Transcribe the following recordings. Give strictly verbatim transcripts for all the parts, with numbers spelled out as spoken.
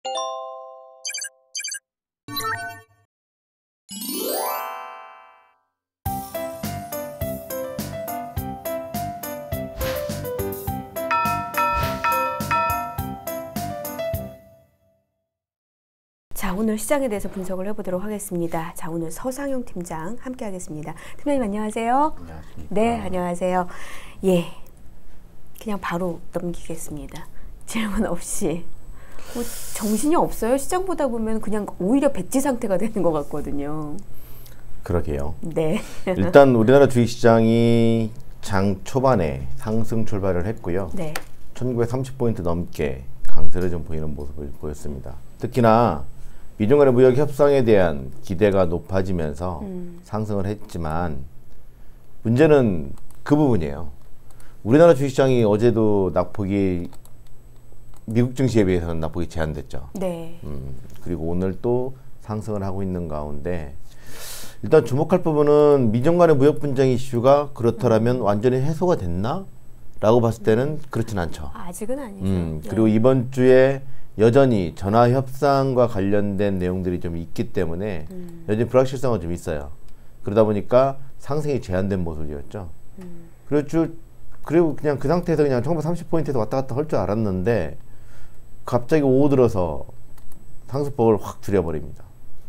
자, 오늘 시장에 대해서 분석을 해보도록 하겠습니다. 자, 오늘 서상용 팀장 함께 하겠습니다. 팀장님 안녕하세요. 안녕하십니까. 네, 안녕하세요. 예, 그냥 바로 넘기겠습니다. 질문 없이. 뭐 정신이 없어요. 시장 보다 보면 그냥 오히려 백지 상태가 되는 것 같거든요. 그러게요. 네. 일단 우리나라 주식시장이 장 초반에 상승 출발을 했고요. 네. 천구백삼십 포인트 넘게 강세를 좀 보이는 모습을 보였습니다. 특히나 미중 간의 무역 협상에 대한 기대가 높아지면서 음. 상승을 했지만 문제는 그 부분이에요. 우리나라 주식시장이 어제도 낙폭이 미국 증시에 비해서는 낙폭이 제한됐죠. 네. 음, 그리고 오늘 또 상승을 하고 있는 가운데 일단 주목할 부분은 미중 간의 무역 분쟁 이슈가 그렇다면 음. 완전히 해소가 됐나? 라고 봤을 때는 그렇진 않죠. 아직은 아니죠. 음, 네. 그리고 이번 주에 여전히 전화 협상과 관련된 내용들이 좀 있기 때문에 음. 여전히 불확실성은 좀 있어요. 그러다 보니까 상승이 제한된 모습이었죠. 음. 그리고 쭉, 그리고 그냥 그 상태에서 그냥 천구백삼십 포인트에서 왔다 갔다 할 줄 알았는데 갑자기 오후 들어서 상승폭을 확 줄여버립니다.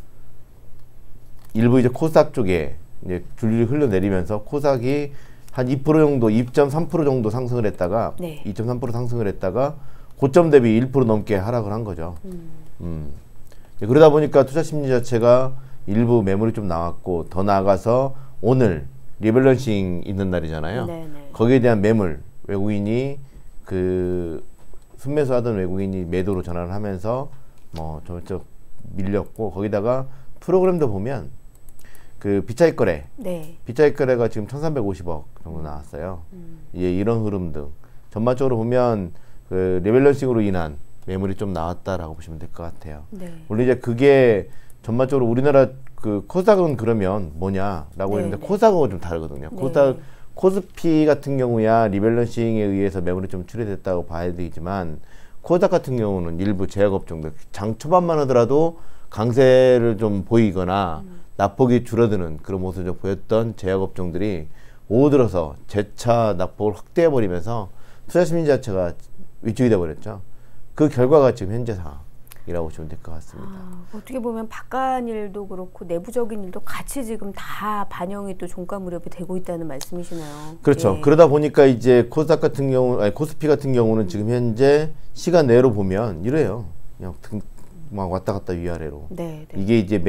일부 이제 코스닥 쪽에 이제 줄줄이 흘러내리면서 코스닥이 한 이 퍼센트 정도, 이 점 삼 퍼센트 정도 상승을 했다가 네. 이 점 삼 퍼센트 상승을 했다가 고점 대비 일 퍼센트 넘게 하락을 한 거죠. 음. 음. 그러다 보니까 투자 심리 자체가 일부 매물이 좀 나왔고 더 나아가서 오늘 리밸런싱 있는 날이잖아요. 네네. 거기에 대한 매물, 외국인이 그 순매수 하던 외국인이 매도로 전환을 하면서 뭐 저쪽 밀렸고 거기다가 프로그램도 보면 그 비차익 거래, 네. 비차익 거래가 지금 천삼백오십억 정도 나왔어요. 음. 예, 이런 흐름 등 전반적으로 보면 그 리밸런싱으로 인한 매물이 좀 나왔다라고 보시면 될 것 같아요. 네. 물론 이제 그게 전반적으로 우리나라 그 코스닥은 그러면 뭐냐라고 네, 했는데 네. 코스닥하고 좀 다르거든요. 네. 코스닥 코스피 같은 경우야 리밸런싱에 의해서 매물이 좀 출회됐다고 봐야 되지만 코스닥 같은 경우는 일부 제약업종들 장 초반만 하더라도 강세를 좀 보이거나 음. 낙폭이 줄어드는 그런 모습을 좀 보였던 제약업종들이 오후 들어서 재차 낙폭을 확대해버리면서 투자 심리 자체가 위축이 돼버렸죠. 그 결과가 지금 현재 상황이라고 보시면 될 것 같습니다. 아, 어떻게 보면 바깥 일도 그렇고 내부적인 일도 같이 지금 다 반영이 또 종가 무렵에 되고 있다는 말씀이시네요. 그렇죠. 예. 그러다 보니까 이제 코스닥 같은 경우, 아니 코스피 같은 경우는 음. 지금 현재 시간 내로 보면 이래요. 그냥 등, 막 왔다 갔다 위아래로. 네, 네. 이게 이제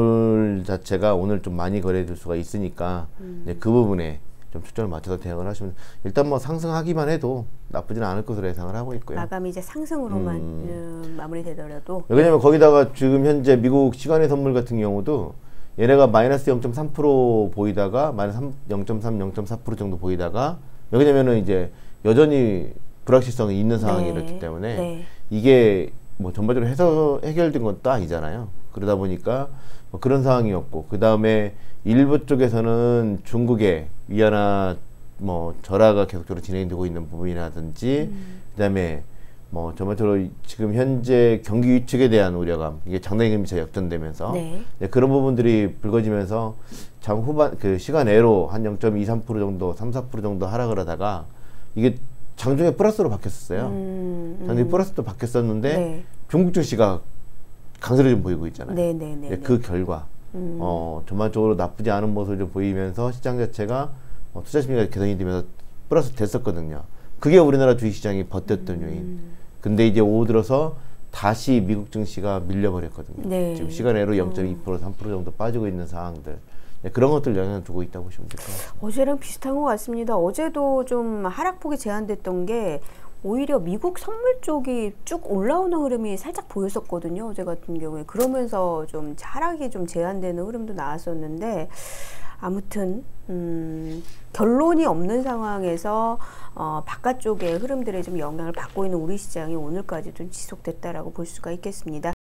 매물 자체가 오늘 좀 많이 거래될 수가 있으니까 음. 이제 그 부분에 좀 초점을 맞춰서 대응을 하시면 일단 뭐 상승하기만 해도 나쁘지는 않을 것으로 예상을 하고 있고요. 마감이 이제 상승으로만 음. 음, 마무리되더라도 왜냐면 거기다가 지금 현재 미국 시간의 선물 같은 경우도 얘네가 마이너스 영 점 삼 퍼센트 보이다가 마이너스 영 점 삼, 영 점 사 퍼센트 정도 보이다가 왜냐면은 이제 여전히 불확실성이 있는 상황이었기 네. 때문에 네. 이게 뭐 전반적으로 해서 해결된 것도 아니잖아요. 그러다 보니까 뭐 그런 상황이었고 그 다음에 일부 쪽에서는 중국의 위안화 뭐 절하가 계속적으로 진행되고 있는 부분이라든지 음. 그 다음에 뭐 전반적으로 지금 현재 경기 위축에 대한 우려감 이게 장단기 금리차 역전되면서 네. 네, 그런 부분들이 불거지면서 장 후반 그 시간 내로 한 영 점 이삼 퍼센트 정도 삼, 사 퍼센트 정도 하락을 하다가 이게 장중에 플러스로 바뀌었어요. 음, 음. 장중에 플러스도 바뀌었었는데 네. 중국 증시가 강세를 좀 보이고 있잖아요. 네, 네, 네, 네, 그 결과 음. 어, 전반적으로 나쁘지 않은 모습을 좀 보이면서 시장 자체가 어, 투자 심리가 개선이 되면서 플러스 됐었거든요. 그게 우리나라 주식시장이 버텼던 음. 요인. 근데 이제 오후 들어서 다시 미국 증시가 밀려버렸거든요. 네. 지금 시간외로 영 점 이 퍼센트, 삼 퍼센트 정도 빠지고 있는 상황들. 네, 그런 것들 영향을 주고 있다고 보시면 될 것 같아요. 어제랑 비슷한 것 같습니다. 어제도 좀 하락폭이 제한됐던 게 오히려 미국 선물 쪽이 쭉 올라오는 흐름이 살짝 보였었거든요. 어제 같은 경우에. 그러면서 좀 하락이 좀 제한되는 흐름도 나왔었는데 아무튼 음, 결론이 없는 상황에서 어, 바깥쪽의 흐름들에 좀 영향을 받고 있는 우리 시장이 오늘까지도 지속됐다라고 볼 수가 있겠습니다.